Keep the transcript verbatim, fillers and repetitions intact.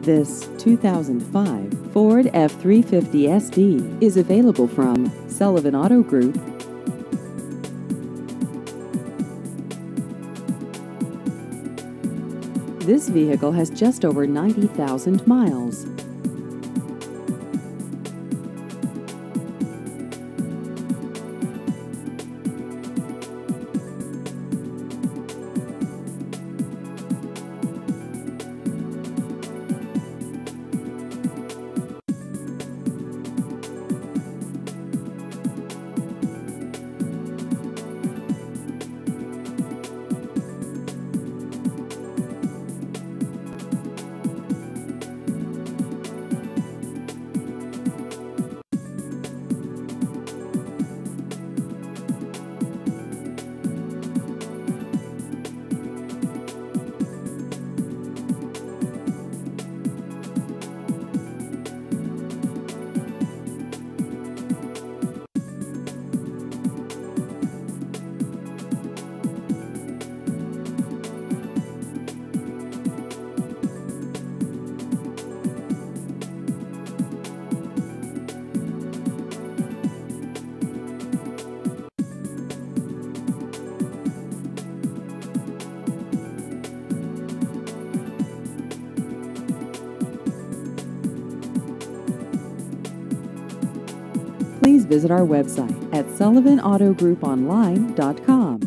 This two thousand five Ford F three fifty S D is available from Sullivan Auto Group. This vehicle has just over ninety thousand miles. Please visit our website at sullivan auto group online dot com.